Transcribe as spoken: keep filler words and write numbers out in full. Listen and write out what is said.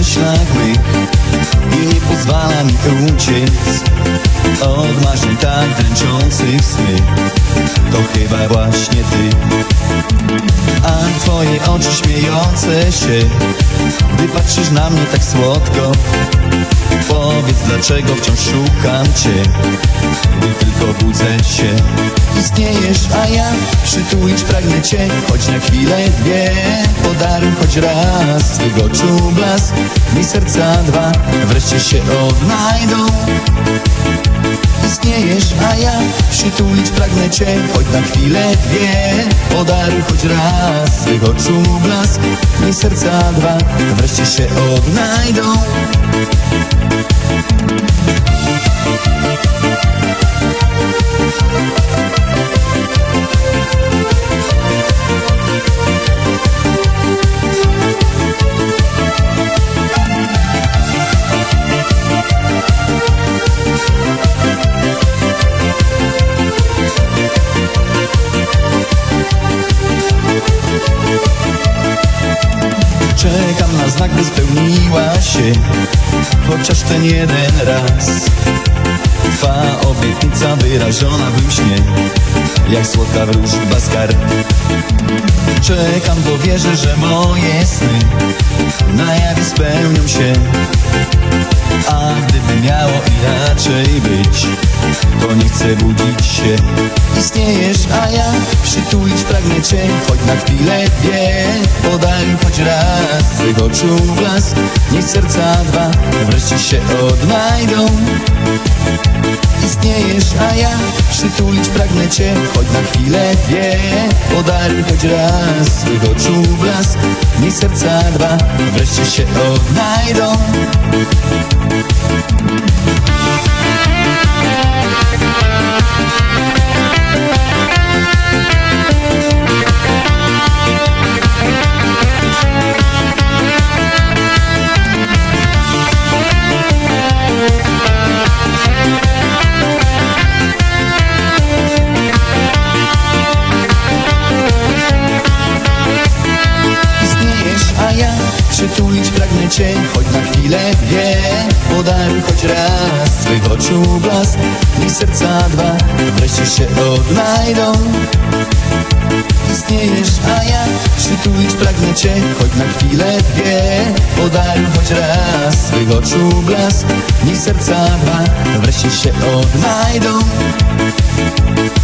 myślach mych i nie pozwala mi uciec od marzeń tak dręczących sny. To chyba właśnie ty. A twoje oczy śmiejące się, gdy patrzysz na mnie tak słodko. Powiedz, dlaczego wciąż szukam cię, gdy tylko budzę się. Istniejesz, a ja przytulić pragnę cię, choć na chwilę dwie. Podaruj choć raz swych oczu blask, mi serca dwa wreszcie się odnajdą. Istniejesz, a ja przytulić pragnę cię, choć na chwilę dwie. Podaruj choć raz swych oczu blask, mi serca dwa wreszcie się odnajdą. Czekam na znak, by spełniła się chociaż ten jeden raz twa obietnica wyrażona we śnie, jak słodka wróżba z kart. Czekam, bo wierzę, że moje sny na jawie spełnią się. A gdyby miało inaczej być, to nie chcę budzić się. Istniejesz, a ja przytulić pragnę cię, choć na chwilę dwie. Podaj choć raz swych oczu blask, niech serca dwa wreszcie się odnajdą. Istniejesz, a ja przytulić pragnę cię, choć na chwilę dwie. Podaj choć raz swych oczu blask, niech serca dwa wreszcie się odnajdą. Przytulić pragnę cię, choć na chwilę dwie. Podaruj choć raz swych oczu blask, niech serca dwa wreszcie się odnajdą. Istniejesz, a ja przytulić pragnę cię, choć na chwilę dwie. Podaruj choć raz swych oczu blask, niech serca dwa wreszcie się odnajdą.